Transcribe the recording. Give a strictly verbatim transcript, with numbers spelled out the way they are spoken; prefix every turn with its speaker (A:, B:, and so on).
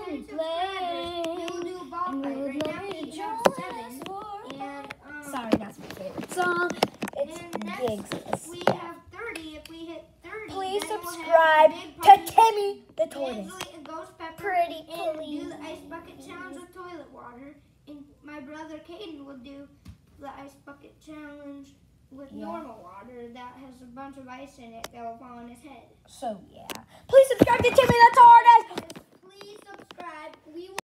A: ten subscribers, we will do a ball fight. Right now we have seven. And, um,
B: Sorry, that's my favorite song. It's
A: and next
B: Gigs.
A: we have thirty. If we hit thirty,
B: Please
A: then
B: subscribe
A: we'll have a big
B: to
A: party.
B: Timmy the Tortoise.
A: Angela and Ghost Pepper
B: Pretty
A: will
B: please.
A: do the ice bucket challenge with toilet water, and my brother Caden will do the ice bucket challenge with
B: Yeah.
A: normal water that has a bunch of ice in it that will fall on his head.
B: So yeah, please subscribe to Timmy the Tortoise.